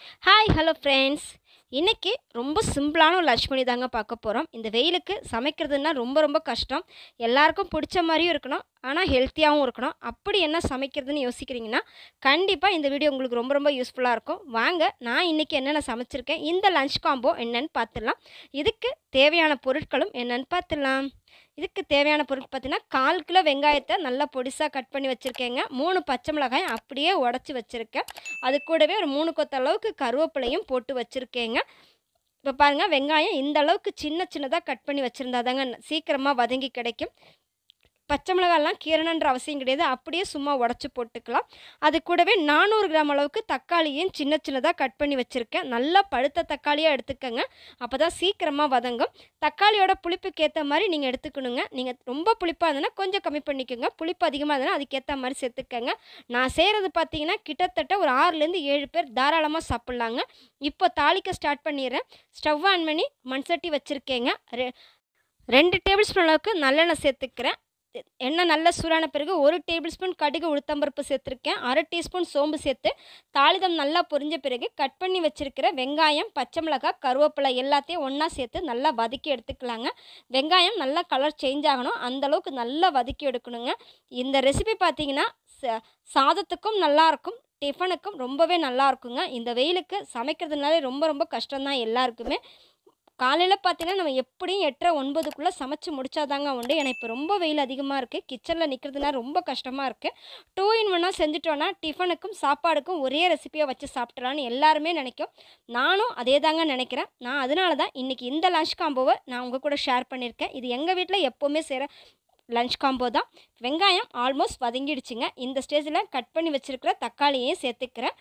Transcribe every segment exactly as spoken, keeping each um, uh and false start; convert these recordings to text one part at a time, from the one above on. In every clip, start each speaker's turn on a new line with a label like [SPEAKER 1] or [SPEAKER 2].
[SPEAKER 1] Hi hello friends. இன்றைக்கி ரொம்ப சிம்பிளான ஒரு லன்ச் பண்ணி தாங்க பார்க்க போகிறோம். இந்த வெயிலுக்கு சமைக்கிறதுனா ரொம்ப ரொம்ப கஷ்டம். எல்லாருக்கும் பிடிச்ச மாதிரியும் இருக்கணும், ஆனால் ஹெல்த்தியாகவும் இருக்கணும். அப்படி என்ன சமைக்கிறதுன்னு யோசிக்கிறீங்கன்னா கண்டிப்பாக இந்த வீடியோ உங்களுக்கு ரொம்ப ரொம்ப யூஸ்ஃபுல்லாக இருக்கும். வாங்க, நான் இன்றைக்கி என்னென்ன சமைச்சிருக்கேன், இந்த லன்ச் காம்போ என்னென்னு பார்த்துடலாம். இதுக்கு தேவையான பொருட்களும் என்னென்னு பார்த்துடலாம். இதுக்கு தேவையான பொருட்கள் பார்த்தீங்கன்னா, கால் கிலோ வெங்காயத்தை நல்லா பொடிசாக கட் பண்ணி வச்சுருக்கேங்க. மூணு பச்சை மிளகாய் அப்படியே உடச்சி வச்சுருக்கேன். அது கூடவே ஒரு மூணு கொத்த அளவுக்கு கருவேப்பிலையும் போட்டு வச்சுருக்கேங்க. இப்போ பாருங்கள், வெங்காயம் இந்த அளவுக்கு சின்ன சின்னதாக கட் பண்ணி வச்சுருந்தா தாங்க சீக்கிரமாக வதங்கி கிடைக்கும். பச்சை மிளகாலாம் கீரணுன்ற அவசியம் கிடையாது, அப்படியே சும்மா உடச்சி போட்டுக்கலாம். அது கூடவே நானூறு கிராம் அளவுக்கு தக்காளியும் சின்ன சின்னதாக கட் பண்ணி வச்சுருக்கேன். நல்லா பழுத்த தக்காளியாக எடுத்துக்கங்க, அப்போ தான் சீக்கிரமாக வதங்கும். தக்காளியோட புளிப்புக்கு ஏற்ற மாதிரி நீங்கள் எடுத்துக்கணுங்க. நீங்கள் ரொம்ப புளிப்பாக இருந்ததுன்னா கொஞ்சம் கம்மி பண்ணிக்கோங்க, புளிப்பு அதிகமாக இருந்ததுன்னா அதுக்கேற்ற மாதிரி சேர்த்துக்கங்க. நான் செய்கிறது பார்த்தீங்கன்னா கிட்டத்தட்ட ஒரு ஆறுலேருந்து ஏழு பேர் தாராளமாக சாப்பிட்லாங்க. இப்போ தாளிக்க ஸ்டார்ட் பண்ணிடுறேன். ஸ்டவ் ஆன் பண்ணி மண்சட்டி வச்சுருக்கேங்க. ரெ ரெண்டு டேபிள் ஸ்பூன் அளவுக்கு நல்லெண்ணெய் சேர்த்துக்கிறேன். எண்ணெய் நல்லா சூடான பிறகு ஒரு டேபிள் ஸ்பூன் கடுகு உளுத்தம்பருப்பு சேர்த்துருக்கேன். அரை டீஸ்பூன் சோம்பு சேர்த்து தாளிதம் நல்லா பொரிஞ்ச பிறகு கட் பண்ணி வச்சுருக்கிற வெங்காயம், பச்சை மிளகாய், கருவேப்பிலை எல்லாத்தையும் ஒன்றா சேர்த்து நல்லா வதக்கி எடுத்துக்கலாங்க. வெங்காயம் நல்லா கலர் சேஞ்ச் ஆகணும், அந்தளவுக்கு நல்லா வதக்கி எடுக்கணுங்க. இந்த ரெசிபி பார்த்தீங்கன்னா ச சாதத்துக்கும் நல்லாயிருக்கும், டிஃபனுக்கும் ரொம்பவே நல்லா இருக்குங்க. இந்த வெயிலுக்கு சமைக்கிறதுனாலே ரொம்ப ரொம்ப கஷ்டம்தான் எல்லாருக்குமே. காலையில் பார்த்தீங்கன்னா நம்ம எப்படியும் எட்டரை ஒன்பதுக்குள்ளே சமைச்சு முடிச்சாதாங்க உண்டு. ஏன்னா இப்போ ரொம்ப வெயில் அதிகமாக இருக்குது, கிச்சனில் நிற்கிறதுனா ரொம்ப கஷ்டமாக இருக்குது. டூ இன் ஒன்னாக செஞ்சுட்டோன்னா டிஃபனுக்கும் சாப்பாடுக்கும் ஒரே ரெசிபியாக வச்சு சாப்பிட்றான்னு எல்லாருமே நினைக்கும். நானும் அதே தாங்க நினைக்கிறேன். நான் அதனால தான் இன்றைக்கி இந்த லன்ச் காம்போவை நான் உங்கள் கூட ஷேர் பண்ணியிருக்கேன். இது எங்கள் வீட்டில் எப்போவுமே செய்கிற லன்ச் காம்போ தான். வெங்காயம் ஆல்மோஸ்ட் வதங்கிடுச்சுங்க. இந்த ஸ்டேஜில் கட் பண்ணி வச்சுருக்கிற தக்காளியையும் சேர்த்துக்கிறேன்.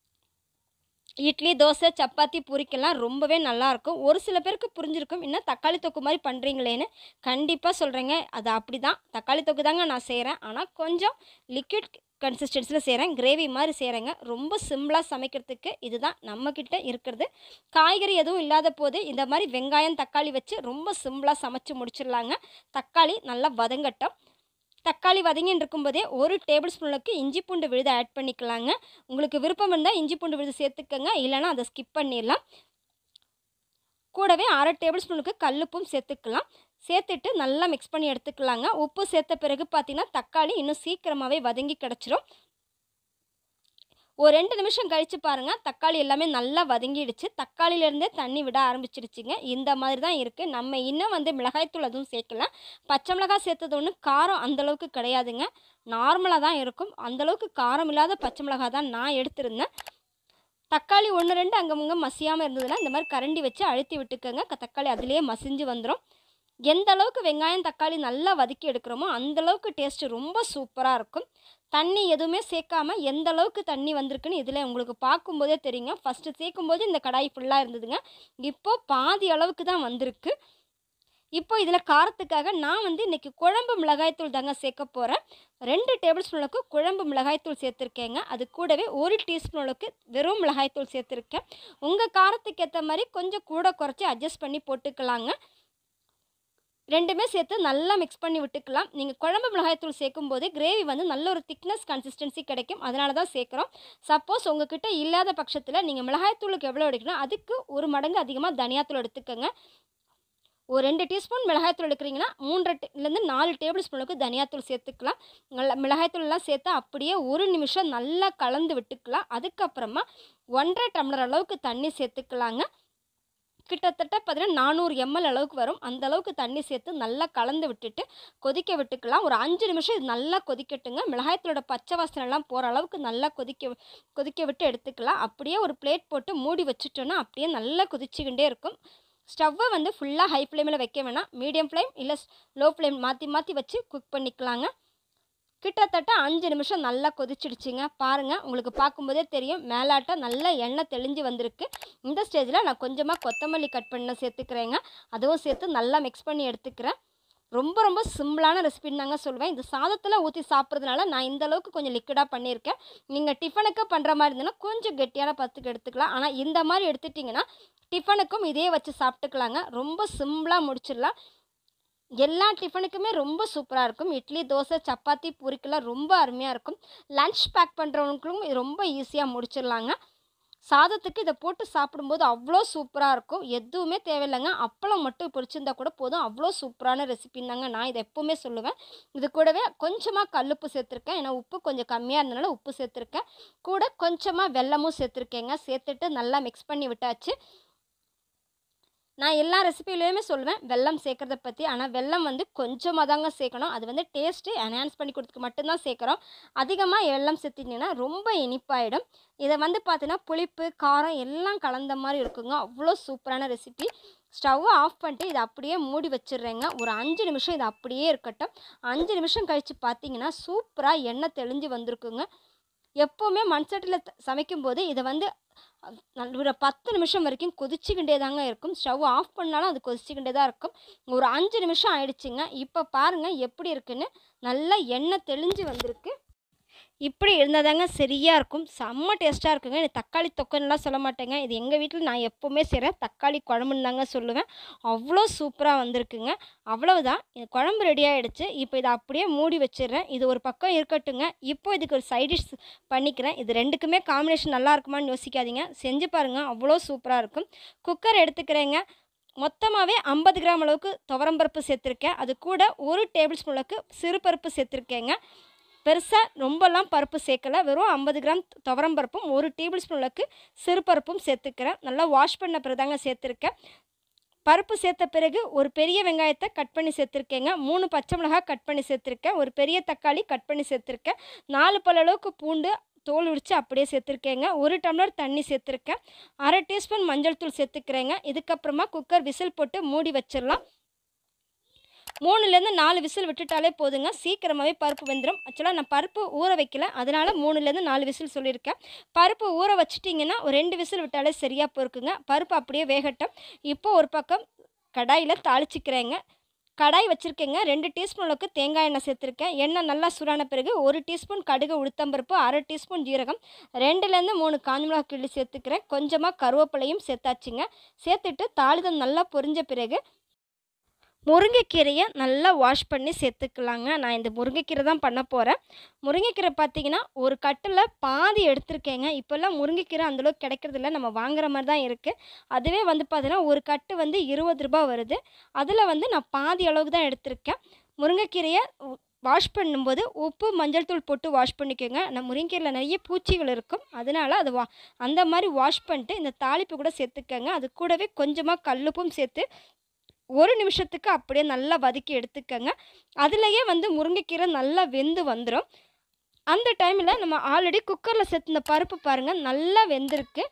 [SPEAKER 1] இட்லி, தோசை, சப்பாத்தி, பூரிக்கெல்லாம் ரொம்பவே நல்லாயிருக்கும். ஒரு சில பேருக்கு புரிஞ்சிருக்கும், இன்னும் தக்காளி தொக்கு மாதிரி பண்ணுறீங்களேன்னு. கண்டிப்பாக சொல்கிறேங்க, அது அப்படி தான். தக்காளி தொக்கு தாங்க நான் செய்கிறேன், ஆனால் கொஞ்சம் லிக்விட் கன்சிஸ்டன்சியில் செய்கிறேன், கிரேவி மாதிரி செய்கிறேங்க. ரொம்ப சிம்பிளாக சமைக்கிறதுக்கு இதுதான் நம்மக்கிட்ட இருக்கிறது. காய்கறி எதுவும் இல்லாத போது இந்த மாதிரி வெங்காயம், தக்காளி வச்சு ரொம்ப சிம்பிளாக சமைச்சு முடிச்சிடலாங்க. தக்காளி நல்லா வதங்கட்டும். தக்காளி வதங்கின்னு இருக்கும்போதே ஒரு டேபிள் ஸ்பூனுக்கு இஞ்சி பூண்டு விழுது ஆட் பண்ணிக்கலாங்க. உங்களுக்கு விருப்பம் இருந்தால் இஞ்சி பூண்டு விழுது சேர்த்துக்கங்க, இல்லைனா அதை ஸ்கிப் பண்ணிடலாம். கூடவே அரை டேபிள் ஸ்பூனுக்கு கல்லுப்பும் சேர்த்துக்கலாம். சேர்த்துட்டு நல்லா மிக்ஸ் பண்ணி எடுத்துக்கலாங்க. உப்பு சேர்த்த பிறகு பார்த்தீங்கன்னா தக்காளி இன்னும் சீக்கிரமாகவே வதங்கி கிடச்சிரும். ஒரு ரெண்டு நிமிஷம் கழித்து பாருங்கள், தக்காளி எல்லாமே நல்லா வதங்கிடுச்சு. தக்காளியிலேருந்தே தண்ணி விட ஆரம்பிச்சிடுச்சிங்க. இந்த மாதிரி தான் இருக்குது. நம்ம இன்னும் வந்து மிளகாய்த்தூள் அதுவும் சேர்க்கலாம். பச்சை மிளகாய் சேர்த்தது ஒன்று காரம் அந்தளவுக்கு கிடையாதுங்க, நார்மலாக தான் இருக்கும். அந்தளவுக்கு காரம் இல்லாத பச்சை மிளகாய் தான் நான் எடுத்திருந்தேன். தக்காளி ஒன்று ரெண்டு அங்கங்கே மசியாமல் இருந்ததுன்னா இந்த மாதிரி கரண்டி வச்சு அழுத்தி விட்டுக்கோங்க. தக்காளி அதிலே மசிஞ்சு வந்துடும். எந்த அளவுக்கு வெங்காயம் தக்காளி நல்லா வதக்கி எடுக்கிறோமோ அந்தளவுக்கு டேஸ்ட்டு ரொம்ப சூப்பராக இருக்கும். தண்ணி எதுவுமே சேர்க்காமல் எந்த அளவுக்கு தண்ணி வந்திருக்குன்னு இதில் உங்களுக்கு பார்க்கும்போதே தெரியுங்க. ஃபஸ்ட்டு சேர்க்கும்போது இந்த கடாய் ஃபுல்லாக இருந்ததுங்க, இப்போது பாதி அளவுக்கு தான் வந்திருக்கு. இப்போ இதில் காரத்துக்காக நான் வந்து இன்றைக்கி குழம்பு மிளகாய்த்தூள் தாங்க சேர்க்க போகிறேன். ரெண்டு டேபிள் ஸ்பூனுக்கு குழம்பு மிளகாய்த்தூள் சேர்த்துருக்கேங்க. அது கூடவே ஒரு டீஸ்பூனுக்கு வெறும் மிளகாய்த்தூள் சேர்த்துருக்கேன். உங்கள் காரத்துக்கு ஏற்ற மாதிரி கொஞ்சம் கூட குறைச்சி அட்ஜஸ்ட் பண்ணி போட்டுக்கலாங்க. ரெண்டுமே சேர்த்து நல்லா மிக்ஸ் பண்ணி விட்டுக்கலாம். நீங்கள் குழம்பு மிளகாய்த்தூள் சேர்க்கும் போதே கிரேவி வந்து நல்ல ஒரு திக்னஸ் கன்சிஸ்டன்சி கிடைக்கும், அதனால தான் சேர்க்குறோம். சப்போஸ் உங்ககிட்ட இல்லாத பட்சத்தில் நீங்கள் மிளகாய்த்தூளுக்கு எவ்வளோ எடுக்கணும் அதுக்கு ஒரு மடங்கு அதிகமாக தனியாத்தூள் எடுத்துக்கோங்க. ஒரு ரெண்டு டீஸ்பூன் மிளகாய்த்தூள் எடுக்கிறீங்கன்னா மூன்றரைலேருந்து நாலு டேபிள் ஸ்பூனுக்கு தனியாத்தூள் சேர்த்துக்கலாம். நல்லா மிளகாய்த்தூள்லாம் சேர்த்து அப்படியே ஒரு நிமிஷம் நல்லா கலந்து விட்டுக்கலாம். அதுக்கப்புறமா ஒன்றரை டம்ளர் அளவுக்கு தண்ணி சேர்த்துக்கலாங்க. கிட்டத்தட்ட பார்த்தீங்கன்னா நானூறு எம்எல் அளவுக்கு வரும். அந்த அளவுக்கு தண்ணி சேர்த்து நல்லா கலந்து விட்டுட்டு கொதிக்க விட்டுக்கலாம். ஒரு அஞ்சு நிமிஷம் இது நல்லா கொதிக்கட்டுங்க. மிளகாய்த்தூளோட பச்சை வாசனைலாம் போகிற அளவுக்கு நல்லா கொதிக்க கொதிக்க விட்டு எடுத்துக்கலாம். அப்படியே ஒரு பிளேட் போட்டு மூடி வச்சுட்டோன்னா அப்படியே நல்லா கொதிச்சுக்கிட்டே இருக்கும். ஸ்டவ்வை வந்து ஃபுல்லாக ஹை ஃப்ளேமில் வைக்க வேணாம், மீடியம் ஃப்ளேம் இல்லை லோ ஃப்ளேம் மாற்றி மாற்றி வச்சு குக் பண்ணிக்கலாங்க. கிட்டத்தட்ட அஞ்சு நிமிஷம் நல்லா கொதிச்சிடுச்சிங்க. பாருங்கள், உங்களுக்கு பார்க்கும்போதே தெரியும் மேலாட்டம் நல்லா எண்ணெய் தெளிஞ்சு வந்திருக்கு. இந்த ஸ்டேஜில் நான் கொஞ்சமாக கொத்தமல்லி கட் பண்ண சேர்த்துக்கிறேங்க. அதுவும் சேர்த்து நல்லா மிக்ஸ் பண்ணி எடுத்துக்கிறேன். ரொம்ப ரொம்ப சிம்பிளான ரெசிபின்னு தாங்க சொல்லுவேன். இந்த சாதத்தில் ஊற்றி சாப்பிட்றதுனால நான் இந்தளவுக்கு கொஞ்சம் லிக்விடாக பண்ணியிருக்கேன். நீங்கள் டிஃபனுக்கு பண்ணுற மாதிரி இருந்ததுன்னா கொஞ்சம் கெட்டியான பத்துக்கு எடுத்துக்கலாம். ஆனால் இந்த மாதிரி எடுத்துட்டிங்கன்னா டிஃபனுக்கும் இதே வச்சு சாப்பிட்டுக்கலாங்க. ரொம்ப சிம்பிளாக முடிச்சிடலாம். எல்லா டிஃபனுக்குமே ரொம்ப சூப்பராக இருக்கும். இட்லி, தோசை, சப்பாத்தி, பூரிக்கெல்லாம் ரொம்ப அருமையாக இருக்கும். லன்ச் பேக் பண்ணுறவங்களுக்கும் இது ரொம்ப ஈஸியாக முடிச்சிடலாங்க. சாதத்துக்கு இதை போட்டு சாப்பிடும்போது அவ்வளோ சூப்பராக இருக்கும். எதுவுமே தேவையில்லைங்க. அப்பளம் மட்டும் பொரிச்சிருந்தா கூட போதும். அவ்வளோ சூப்பரான ரெசிபின்னு தாங்க நான் இதை எப்போவுமே சொல்லுவேன். இது கூடவே கொஞ்சமாக கல்லுப்பு சேர்த்துருக்கேன். ஏன்னா உப்பு கொஞ்சம் கம்மியாக இருந்தனால உப்பு சேர்த்துருக்கேன். கூட கொஞ்சமாக வெல்லமும் சேர்த்துருக்கேங்க. சேர்த்துட்டு நல்லா மிக்ஸ் பண்ணி விட்டாச்சு. நான் எல்லா ரெசிபிலையுமே சொல்லுவேன் வெல்லம் சேர்க்குறத பற்றி. ஆனால் வெல்லம் வந்து கொஞ்சமாக தாங்க சேர்க்கணும். அது வந்து டேஸ்ட்டு என்ஹான்ஸ் பண்ணி கொடுத்துக்கு மட்டும்தான் சேர்க்குறோம். அதிகமாக வெல்லம் சேர்த்திங்கன்னா ரொம்ப இனிப்பாயிடும். இதை வந்து பார்த்தீங்கன்னா புளிப்பு, காரம் எல்லாம் கலந்த மாதிரி இருக்குங்க. அவ்வளோ சூப்பரான ரெசிபி. ஸ்டவ்வை ஆஃப் பண்ணிட்டு இதை அப்படியே மூடி வச்சிடுறேங்க. ஒரு அஞ்சு நிமிஷம் இது அப்படியே இருக்கட்டும். அஞ்சு நிமிஷம் கழித்து பார்த்தீங்கன்னா சூப்பராக எண்ணெய் தெளிஞ்சு வந்திருக்குங்க. எப்போவுமே மண் சட்டியில் சமைக்கும்போது இதை வந்து நல்ல ஒரு பத்து நிமிஷம் வரைக்கும் கொதிச்சுக்கிட்டே தாங்க இருக்கும். ஸ்டவ் ஆஃப் பண்ணாலும் அது கொதிச்சுக்கிட்டே தான் இருக்கும். ஒரு அஞ்சு நிமிஷம் ஆயிடுச்சுங்க. இப்போ பாருங்கள் எப்படி இருக்குன்னு. நல்லா எண்ணெய் தெளிஞ்சு வந்திருக்கு. இப்படி இருந்தால் தாங்க சரியாக இருக்கும். செம்ம டேஸ்ட்டாக இருக்குங்க. இது தக்காளி தொக்குன்னுலாம் சொல்ல மாட்டேங்க. இது எங்கள் வீட்டில் நான் எப்போவுமே செய்கிறேன் தக்காளி குழம்புன்னு தாங்க சொல்லுவேன். அவ்வளோ சூப்பராக வந்திருக்குங்க. அவ்வளவுதான், இது குழம்பு ரெடி ஆகிடுச்சு. இப்போ இதை அப்படியே மூடி வச்சிடுறேன். இது ஒரு பக்கம் இருக்கட்டுங்க. இப்போ இதுக்கு ஒரு சைட் டிஷ் பண்ணிக்கிறேன். இது ரெண்டுக்குமே காம்பினேஷன் நல்லா இருக்குமான்னு யோசிக்காதீங்க. செஞ்சு பாருங்கள், அவ்வளோ சூப்பராக இருக்கும். குக்கர் எடுத்துக்கிறேங்க. மொத்தமாகவே ஐம்பது கிராம் அளவுக்கு துவரம்பருப்பு சேர்த்துருக்கேன். அது கூட ஒரு டேபிள் ஸ்பூன் அளவுக்கு சிறுபருப்பு சேர்த்துருக்கேங்க. பெருசாக ரொம்பலாம் பருப்பு சேர்க்கலை. வெறும் ஐம்பது கிராம் துவரம்பருப்பும் ஒரு டேபிள் ஸ்பூன் அளவுக்கு சிறுபருப்பும் சேர்த்துக்கிறேன். நல்லா வாஷ் பண்ண பிறகு தாங்க சேர்த்துருக்கேன். பருப்பு சேர்த்த பிறகு ஒரு பெரிய வெங்காயத்தை கட் பண்ணி சேர்த்துருக்கேங்க. மூணு பச்சை மிளகாய் கட் பண்ணி சேர்த்துருக்கேன். ஒரு பெரிய தக்காளி கட் பண்ணி சேர்த்துருக்கேன். நாலு பல் அளவுக்கு பூண்டு தோல் உரித்து அப்படியே சேர்த்துருக்கேங்க. ஒரு டம்ளர் தண்ணி சேர்த்துருக்கேன். அரை டீஸ்பூன் மஞ்சள் தூள் சேர்த்துக்கிறேங்க. இதுக்கப்புறமா குக்கர் விசில் போட்டு மூடி வச்சிடலாம். மூணுலேருந்து நாலு விசில் விட்டுட்டாலே போதுங்க. சீக்கிரமாகவே பருப்பு வெந்துடும். ஆக்சுவலாக நான் பருப்பு ஊற வைக்கல, அதனால் மூணுலேருந்து நாலு விசில் சொல்லியிருக்கேன். பருப்பு ஊற வச்சிட்டிங்கன்னா ஒரு ரெண்டு விசில் விட்டாலே சரியாக போயிருக்குங்க. பருப்பு அப்படியே வேகட்டும். இப்போது ஒரு பக்கம் கடாயில் தாளிச்சிக்கிறேங்க. கடாய் வச்சுருக்கேங்க. ரெண்டு டீஸ்பூன் அளவுக்கு தேங்காய் எண்ணெய் சேர்த்துருக்கேன். எண்ணெய் நல்லா சூடான பிறகு ஒரு டீஸ்பூன் கடுகு, உளுத்தம்பருப்பு, அரை டீஸ்பூன் ஜீரகம், ரெண்டுலேருந்து மூணு காஞ்ச மிளகாய் கிள்ளி சேர்த்துக்கிறேன். கொஞ்சமாக கருவேப்பிலையும் சேர்த்தாச்சுங்க. சேர்த்துட்டு தாளிதம் நல்லா பொரிஞ்ச பிறகு முருங்கைக்கீரையை நல்லா வாஷ் பண்ணி சேர்த்துக்கலாங்க. நான் இந்த முருங்கைக்கீரை தான் பண்ண போகிறேன். முருங்கைக்கீரை பார்த்திங்கன்னா ஒரு கட்டில் பாதி எடுத்திருக்கேங்க. இப்போல்லாம் முருங்கைக்கீரை அந்தளவுக்கு கிடைக்கிறதில்ல, நம்ம வாங்குற மாதிரி தான் இருக்குது. அதுவே வந்து பார்த்திங்கன்னா ஒரு கட்டு வந்து இருபது ரூபா வருது. அதில் வந்து நான் பாதி அளவுக்கு தான் எடுத்திருக்கேன். முருங்கைக்கீரையை வாஷ் பண்ணும்போது உப்பு, மஞ்சள் தூள் போட்டு வாஷ் பண்ணிக்கோங்க. நான் முருங்கைக்கீரையில் நிறைய பூச்சிகள் இருக்கும், அதனால் அது வா அந்த மாதிரி வாஷ் பண்ணிட்டு இந்த தாளிப்பு கூட சேர்த்துக்கங்க. அது கூடவே கொஞ்சமாக கல்லுப்பும் சேர்த்து ஒரு நிமிஷத்துக்கு அப்படியே நல்லா வதக்கி எடுத்துக்கங்க. அதுலேயே வந்து முருங்கைக்கீரை நல்லா வெந்து வந்துடும். அந்த டைமில் நம்ம ஆல்ரெடி குக்கரில் சேர்த்துன பருப்பு பாருங்கள் நல்லா வெந்திருக்கு.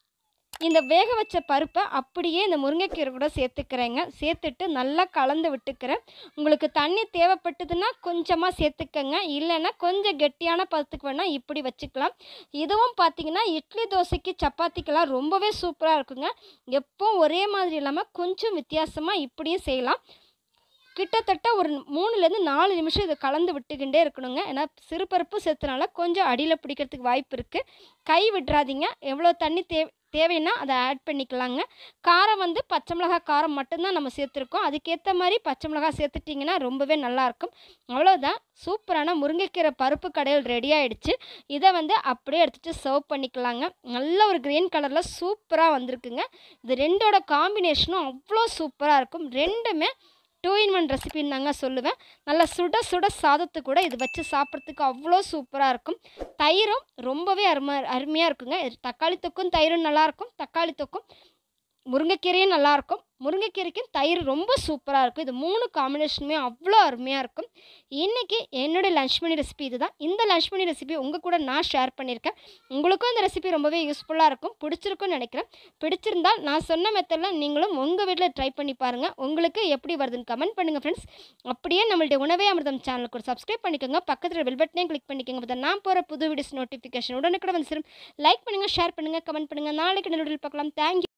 [SPEAKER 1] இந்த வேக வச்ச பருப்பை அப்படியே இந்த முருங்கைக்கீரை கூட சேர்த்துக்கிறேங்க. சேர்த்துட்டு நல்லா கலந்து விட்டுக்கிறேன். உங்களுக்கு தண்ணி தேவைப்பட்டதுன்னா கொஞ்சமாக சேர்த்துக்கங்க. இல்லைன்னா கொஞ்சம் கெட்டியான பதத்துக்கு வேணால் இப்படி வச்சுக்கலாம். இதுவும் பார்த்திங்கன்னா இட்லி, தோசைக்கு, சப்பாத்திக்கெல்லாம் ரொம்பவே சூப்பராக இருக்குங்க. எப்போவும் ஒரே மாதிரி இல்லாமல் கொஞ்சம் வித்தியாசமாக இப்படியும் செய்யலாம். கிட்டத்தட்ட ஒரு மூணுலேருந்து நாலு நிமிஷம் இதை கலந்து விட்டுக்கிட்டே இருக்கணுங்க. ஏன்னா சிறுபருப்பு சேர்த்தனால கொஞ்சம் அடியில் பிடிக்கிறதுக்கு வாய்ப்பு இருக்குது. கை விட்டுறாதீங்க. எவ்வளோ தண்ணி தே தேவைன்னா அதை ஆட் பண்ணிக்கலாங்க. காரம் வந்து பச்சை மிளகாய் காரம் மட்டும்தான் நம்ம சேர்த்துருக்கோம். அதுக்கேற்ற மாதிரி பச்சை மிளகாய் சேர்த்துட்டிங்கன்னா ரொம்பவே நல்லாயிருக்கும். அவ்வளோதான், சூப்பரான முருங்கைக்கீரை பருப்பு கடையில் ரெடி ஆகிடுச்சு. இதை வந்து அப்படியே எடுத்துகிட்டு சர்வ் பண்ணிக்கலாங்க. நல்ல ஒரு க்ரீன் கலரில் சூப்பராக வந்திருக்குங்க. இது ரெண்டோட காம்பினேஷனும் அவ்வளோ சூப்பராக இருக்கும். ரெண்டுமே டூ இன் ஒன் ரெசிபின்னு தாங்க சொல்லுவேன். நல்லா சுட சுட சாதத்து கூட இது வச்சு சாப்பிட்றதுக்கு அவ்வளோ சூப்பராக இருக்கும். தயிரும் ரொம்பவே அருமை அருமையாக இருக்குங்க. தக்காளி தொக்கும் தயிரும் நல்லாயிருக்கும். தக்காளி தொக்கும் முருங்கைக்கீரையும் நல்லாயிருக்கும். முருங்கைக்கீரைக்கும் தயிர் ரொம்ப சூப்பராக இருக்கும். இது மூணு காம்பினேஷனுமே அவ்வளோ அருமையாக இருக்கும். இன்றைக்கி என்னுடைய லன்ச் மணி ரெசிபி இது தான். இந்த லன்ச் மணி ரெசிபி உங்கள் கூட நான் ஷேர் பண்ணியிருக்கேன். உங்களுக்கும் இந்த ரெசிபி ரொம்பவே யூஸ்ஃபுல்லாக இருக்கும், பிடிச்சிருக்குன்னு நினைக்கிறேன். பிடிச்சிருந்தால் நான் சொன்ன மெத்தடில் நீங்களும் உங்கள் வீட்டில் ட்ரை பண்ணி பாருங்கள். உங்களுக்கு எப்படி வருதுன்னு கமெண்ட் பண்ணுங்கள் ஃப்ரெண்ட்ஸ். அப்படியே நம்மளுடைய உணவே அமிர்தம் சேனலுக்கு ஒரு சப்ஸ்கிரைப் பண்ணிக்கோங்க. பக்கத்தில் பெல் பட்டனையும் கிளிக் பண்ணிக்கோங்க. அப்போ நான் போகிற புது வீடியோஸ் நோட்டிஃபிகேஷன் உடனுக்குடன் வந்து சேரும். லைக் பண்ணுங்கள், ஷேர் பண்ணுங்கள், கமெண்ட் பண்ணுங்கள். நாளைக்கு நல்ல வீடியோவில் பார்க்கலாம். தேங்க்யூ.